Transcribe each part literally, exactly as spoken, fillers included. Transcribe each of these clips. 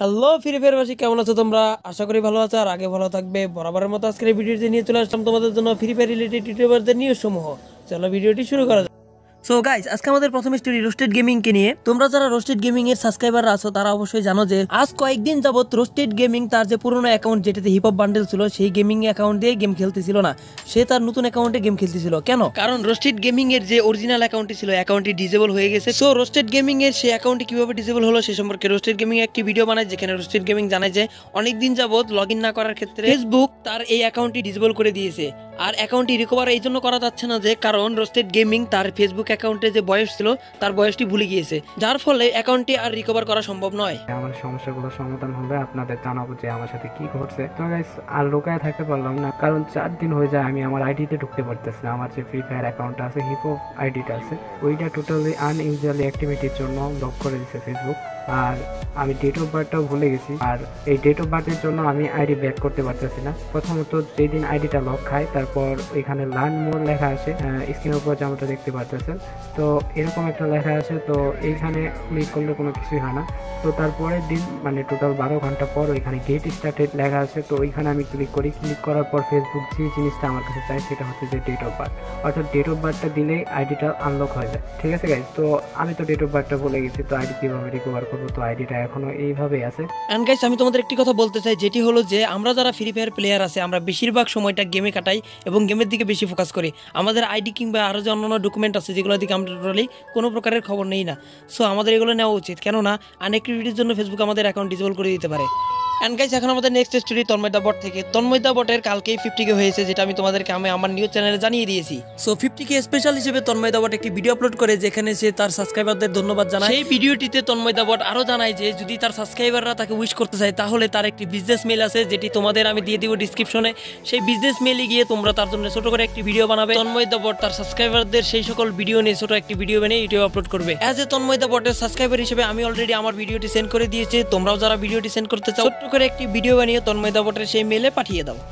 Hello free fire বাসী, কেমন আছো তোমরা? আশা করি ভালো আছো আর আগে ভালো থাকবে। বরাবরের মতো আজকের এই ভিডিওটি নিয়ে চলে আসলাম তোমাদের জন্য ফ্রি ফায়ার রিলেটেড ইউটিউবারদের নিউজ সমূহ। চলো ভিডিওটি শুরু করা যাক। সো গাইস, আজকে আমাদের প্রথম স্টোরি রোস্টেড গেমিং কে নিয়ে। তোমরা যারা রোস্টেড গেমিং এর সাবস্ক্রাইবার আছো তারা অবশ্যই জানো যে আজ কয়েকদিন যাবত রোস্টেড গেমিং তার যে পুরনো অ্যাকাউন্ট যেটাতে হিপ হপ বান্ডেল ছিল সেই গেমিং অ্যাকাউন্ট দিয়ে গেম খেলতেছিল না, সে তার নতুন অ্যাকাউন্টে গেম খেলতেছিল। কেন? কারণ রোস্টেড গেমিং এর যে অরিজিনাল অ্যাকাউন্টটি ছিল অ্যাকাউন্টটি ডিসেবল হয়ে গেছে। সো রোস্টেড গেমিং এর সেই অ্যাকাউন্টটি কিভাবে ডিসেবল হলো সে সম্পর্কে রোস্টেড গেমিং একটি ভিডিও বানায়, যেখানে রোস্টেড গেমিং জানায় যে অনেকদিন যাবত লগ ইন না করার ক্ষেত্রে ফেসবুক তার এই অ্যাকাউন্টটি ডিসেবল করে দিয়েছে। আর অ্যাকাউন্টটি রিকভার এই জন্য করা যাচ্ছে না যে কারণ রোস্টেড গেমিং তার ফেসবুক অ্যাকাউন্টে যে বয়স ছিল তার বয়সটি ভুলে গিয়েছে, যার ফলে অ্যাকাউন্টটি আর রিকভার করা সম্ভব নয়। আমার সমস্যাগুলো সমাধান হবে, আপনাদের জানাবো যে আমার সাথে কি ঘটছে। তো গাইস, আর লোকায় থাকতে পারলাম না, কারণ চার দিন হয়ে যায় আমি আমার আইডিতে ঢুকতে পারতেছি না। আমার যে ফ্রি ফায়ার অ্যাকাউন্টটা আছে, হিপ হপ আইডিটা আছে, ওইটা টোটালি আনইউজুয়ালি অ্যাক্টিভিটির জন্য ব্লক করে দিয়েছে ফেসবুক। আর আমি ডেট অফ বার্থটাও ভুলে গেছি, আর এই ডেট অফ বার্থের জন্য আমি আইডি ব্যাক করতে পারতেছি না। প্রথমত যেদিন আইডিটা লক খায় তারপর ওইখানে লার্ন মোর লেখা আসে, স্ক্রিনের উপর যেমনটা দেখতে পারতেছেন। তো এরকম একটা লেখা আছে, তো এইখানে ক্লিক করলে কোনো কিছুই হয় না। তো তারপরের দিন মানে টোটাল বারো ঘন্টা পর ওইখানে গেট স্টার্টেড লেখা আছে, তো ওইখানে আমি ক্লিক করি। ক্লিক করার পর ফেসবুক যে জিনিসটা আমার কাছে চাই সেটা হচ্ছে যে ডেট অফ বার্থ, অর্থাৎ ডেট অফ বার্থটা দিলেই আইডিটা আনলক হয়ে যায়। ঠিক আছে গাইজ, তো আমি তো ডেট অফ বার্থটা বলে গেছি, তো আইডি কীভাবে রিকভার করবো? তো আইডিটা এখনো এইভাবেই আছে। এন্ড গাইস, আমি তোমাদের একটি কথা বলতে চাই, যেটি হলো যে আমরা যারা ফ্রি ফায়ার প্লেয়ার আছে আমরা বেশিরভাগ সময়টা গেমে কাটাই এবং গেমের দিকে বেশি ফোকাস করি। আমাদের আইডি কিংবা আরও যে অন্যান্য ডকুমেন্ট আছে যেগুলো দিকে আমরা টোটালি কোনো প্রকারের খবর নেই না। সো আমাদের এগুলো নেওয়া উচিত, কেননা আনঅ্যাক্টিভিটির জন্য ফেসবুক আমাদের অ্যাকাউন্ট ডিসেবল করে দিতে পারে। এন্ড গাইস, এখন আমাদের নেক্সট স্টোরি তন্ময়দাবট থেকে। তন্ময়দাবটের কালকেই ফিফটি কে হয়েছে, যেটা আমি তোমাদেরকে আমি আমার নিউজ চ্যানেলে জানিয়ে দিয়েছি। সো ফিফটি কে স্পেশাল হিসেবে তন্ময়দাবট একটি ভিডিও আপলোড করে, যেখানে সে তার সাবস্ক্রাইবারদের ধন্যবাদ জানায়। সেই ভিডিওটিতে তন্ময়দাবট আরও জানায় যে যদি তার সাবস্ক্রাইবাররা তাকে উইশ করতে চায় তাহলে তার একটি বিজনেস মেল আছে, যেটি তোমাদের আমি দিয়ে দিব ডিসক্রিপশনে। সেই বিজনেস মেলে গিয়ে তোমরা তার জন্য ছোট করে একটি ভিডিও বানাবে। তন্ময়দাবট তার সাবস্ক্রাইবারদের সেই সকল ভিডিও নিয়ে ছোট একটি ভিডিও বানিয়ে ইউটিউবে আপলোড করবে। অ্যাজ এ তন্ময়দাবটের সাবস্ক্রাইবার হিসেবে আমি অলরেডি আমার ভিডিওটি সেন্ড করে দিয়েছি। তোমরাও যারা ভিডিওটি সেন্ড করতে চাও ছোট করে একটি ভিডিও বানিয়ে তন্ময়দাবটের সেই মেলে পাঠিয়ে দাও।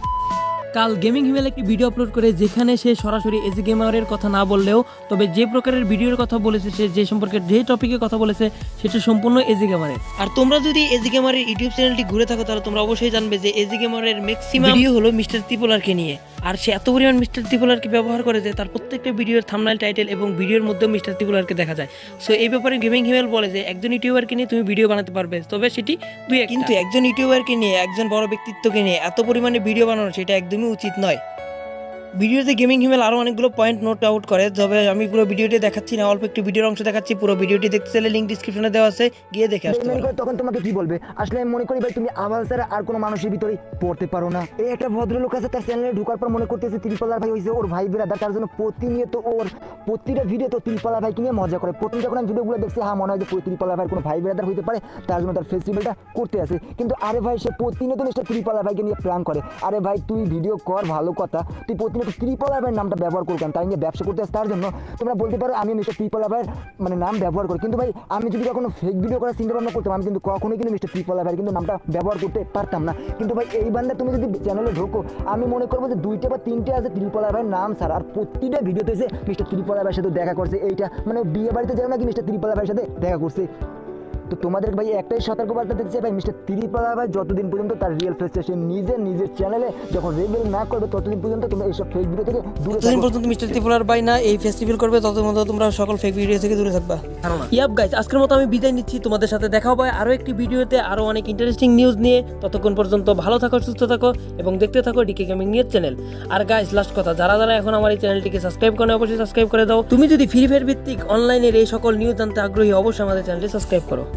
কাল গেমিং হিমেল একটি ভিডিও আপলোড করে, যেখানে সে সরাসরি এজি গেমারের কথা না বললেও তবে যে প্রকারের ভিডিওর কথা বলেছে, সে যে সম্পর্কে যে টপিকের কথা বলেছে সেটা সম্পূর্ণ এজি গেমারের। আর তোমরা যদি এজি গেমারের ইউটিউব চ্যানেলটি ঘুরে থাকো তাহলে তোমরা অবশ্যই জানবে যে এজি গেমারের ম্যাক্সিমাম ভিডিও হলো মিস্টার ত্রিপোলারকে নিয়ে। আর সে এত পরিমাণ মিস্টার ত্রিপোলারকে ব্যবহার করে যে তার প্রত্যেকটা ভিডিওর থাম্বনেল, টাইটেল এবং ভিডিওর মধ্যেও মিস্টার ত্রিপোলারকে দেখা যায়। সো এই ব্যাপারে গেমিং হিমেল বলে যে একজন ইউটিউবারকে নিয়ে তুমি ভিডিও বানাতে পারবে, তবে সেটি দুই, কিন্তু একজন ইউটিউবারকে নিয়ে, একজন বড় ব্যক্তিত্বকে নিয়ে এত পরিমাণে ভিডিও বানানো সেটা একদমই উচিত নয়। ভিডিওতে গেমিং হিমেল আরও অনেকগুলো পয়েন্ট নোট আউট করে, তবে আমি পুরো ভিডিওটি দেখাচ্ছি না, অল্প একটু ভিডিওর অংশ দেখাচ্ছি। পুরো ভিডিওটি দেখতে চাইলে লিঙ্ক ডিসক্রিপশনে দেওয়া আছে, গিয়ে দেখে আসতে পারো। তখন তোমাকে কি বলবে? আসলে আমি মনে করি ভাই তুমি আওয়াজ ছাড়া আর কোনো মানুষের ভিতরে পড়তে পারো না। এই একটা ভদ্রলোক আছে, তার চ্যানেলে ঢোকার পর মনে করতেছে ত্রিপলার ভাই হয়েছে ওর ভাই বিরাদার, তার জন্য প্রতিনিয়ত ওর প্রতিটা ভিডিও তো ত্রিপলার ভাইকে নিয়ে মজা করে। প্রথম যখন আমি ভিডিওগুলো দেখছি, হ্যাঁ মনে হয় যে ত্রিপলার ভাইয়ের কোনো ভাই বিরাদার হইতে পারে, তার জন্য তার ফেস্টিভ্যালটা করতে আছে। কিন্তু আরে ভাই, সে প্রতিনিয়ত মিস্টার ত্রিপলার ভাইকে নিয়ে প্ল্যান করে। আরে ভাই, তুই ভিডিও কর ভালো কথা, তুই প্রতিনিয়ত ত্রিপলার ভাইয়ের নামটা ব্যবহার করতাম, তাই নিয়ে ব্যবসা করতে আসে। তার জন্য তোমরা বলতে পারো আমি মিস্টার ত্রিপলার ভাইয়ের মানে নাম ব্যবহার করি, কিন্তু ভাই আমি যদি কখনো ফেক ভিডিও করার চিন্তা ভাবনা করতাম, আমি কিন্তু কখনোই কিন্তু মিস্টার ত্রিপলার ভাইয়ের কিন্তু নামটা ব্যবহার করতে পারতাম না। কিন্তু ভাই এই বান্দা তুমি যদি চ্যানেলে ঢোকো, আমি মনে করবো যে দুইটা বা তিনটে আছে ত্রিপলার ভাইয়ের নাম ছাড়া, আর প্রতিটা ভিডিওতে এসে মিস্টার ত্রিপলার ভাইয়ের সাথে দেখা করছে। এইটা মানে বিয়ে বাড়িতে যাও নাকি মিস্টার ত্রিপলার ভাইয়ের সাথে দেখা করছে। তো তোমাদের ভাই একটাই সতর্কবার্তা দিচ্ছে ভাই, মিস্টার ত্রিপলার ভাই যতদিন পর্যন্ত তার রিয়েল ফেসটা সে নিজের নিজের চ্যানেলে যখন রিভিল না করবে ততদিন পর্যন্ত তোমরা এইসব ফেক ভিডিও থেকে দূরে থাকবে। যতদিন পর্যন্ত মিস্টার ত্রিপলার ভাই না এই ফেস্টিভ্যাল করবে ততদিন পর্যন্ত তোমরা সকল ফেক ভিডিও থেকে দূরে থাকবা। ইয়াপ গাইস, আজকের মতো আমি বিদায় নিচ্ছি। তোমাদের সাথে দেখা হবে আরো একটি ভিডিওতে আরো অনেক ইন্টারেস্টিং নিউজ নিয়ে। ততক্ষণ পর্যন্ত ভালো থাকো, সুস্থ থাকো এবং দেখতে থাকো ডিকে গেমিং নিউজ চ্যানেল। আর গাইস, লাস্ট কথা, যারা যারা এখন আমার এই চ্যানেলটিকে সাবস্ক্রাইব করে অবশ্যই সাবস্ক্রাইব করে দাও। তুমি যদি ফ্রি ফায়ার ভিত্তিক অনলাইনের এই সকল নিউজ জানতে আগ্রহী, অবশ্যই আমাদের চ্যানেলটি সাবস্ক্রাইব করো।